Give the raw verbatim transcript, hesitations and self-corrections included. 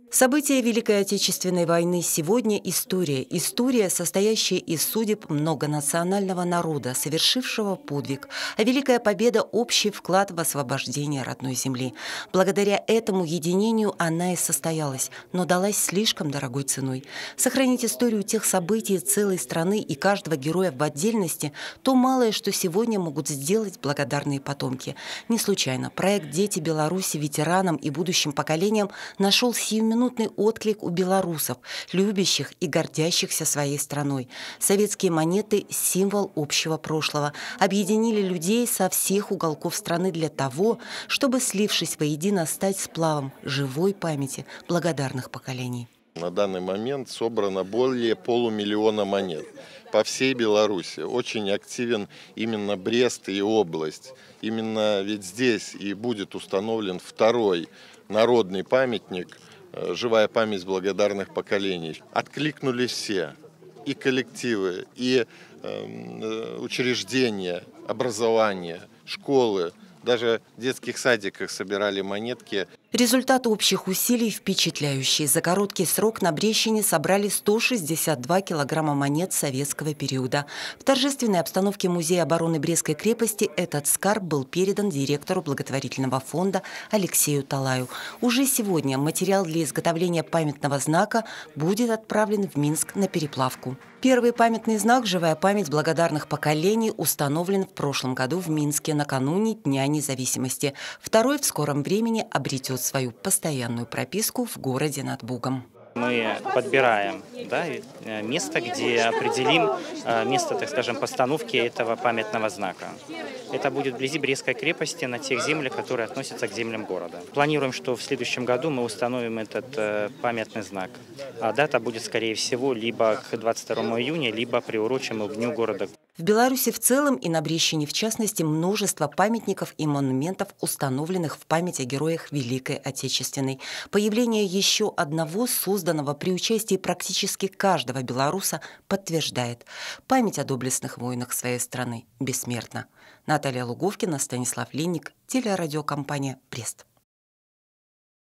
События Великой Отечественной войны сегодня – история. История, состоящая из судеб многонационального народа, совершившего подвиг. А Великая Победа – общий вклад в освобождение родной земли. Благодаря этому единению она и состоялась, но далась слишком дорогой ценой. Сохранить историю тех событий целой страны и каждого героя в отдельности – то малое, что сегодня могут сделать благодарные потомки. Не случайно проект «Дети Беларуси» ветеранам и будущим поколениям нашел сиюминутный минутный отклик у белорусов, любящих и гордящихся своей страной. Советские монеты – символ общего прошлого. Объединили людей со всех уголков страны для того, чтобы, слившись воедино, стать сплавом живой памяти благодарных поколений. На данный момент собрано более полумиллиона монет по всей Беларуси. Очень активен именно Брест и область. Именно ведь здесь и будет установлен второй народный памятник «Живая память благодарных поколений». Откликнулись все, и коллективы, и э, учреждения, образования, школы. Даже в детских садиках собирали монетки. Результат общих усилий впечатляющий. За короткий срок на Брестщине собрали сто шестьдесят два килограмма монет советского периода. В торжественной обстановке Музея обороны Брестской крепости этот скарб был передан директору благотворительного фонда Алексею Талаю. Уже сегодня материал для изготовления памятного знака будет отправлен в Минск на переплавку. Первый памятный знак «Живая память благодарных поколений» установлен в прошлом году в Минске накануне Дня независимости. Второй в скором времени обретет свою постоянную прописку в городе над Бугом. Мы подбираем, да, место, где определим место, так скажем, постановки этого памятного знака. Это будет вблизи Брестской крепости, на тех землях, которые относятся к землям города. Планируем, что в следующем году мы установим этот памятный знак. А дата будет, скорее всего, либо к двадцать второму июня, либо приурочим к Дню города. В Беларуси в целом и на Брестщине в частности множество памятников и монументов, установленных в память о героях Великой Отечественной. Появление еще одного, созданного при участии практически каждого белоруса, подтверждает: память о доблестных воинах своей страны бессмертна. Наталья Луговкина, Станислав Линник, телерадиокомпания «Брест».